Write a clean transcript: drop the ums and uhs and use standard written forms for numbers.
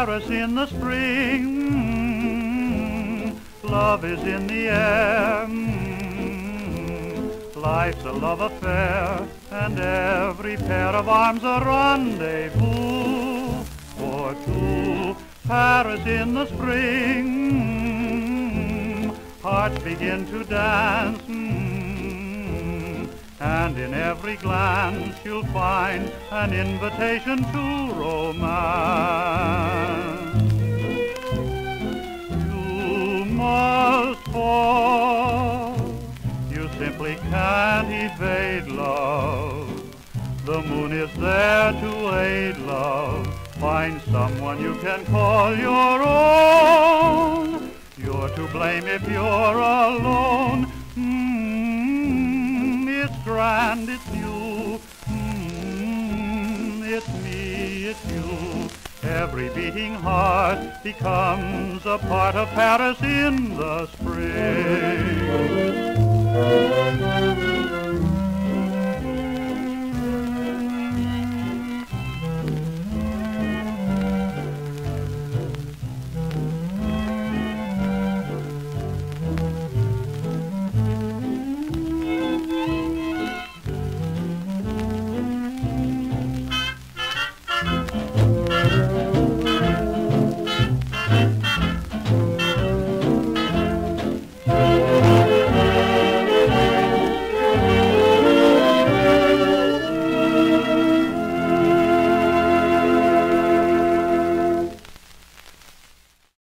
Paris in the spring, love is in the air. Life's a love affair, and every pair of arms a rendezvous for two. Paris in the spring, hearts begin to dance, and in every glance you'll find an invitation to romance. You must fall, you simply can't evade love. The moon is there to aid love. Find someone you can call your own. You're to blame if you're alone. It's grand, it's you. It's me, it's you. Every beating heart becomes a part of Paris in the spring.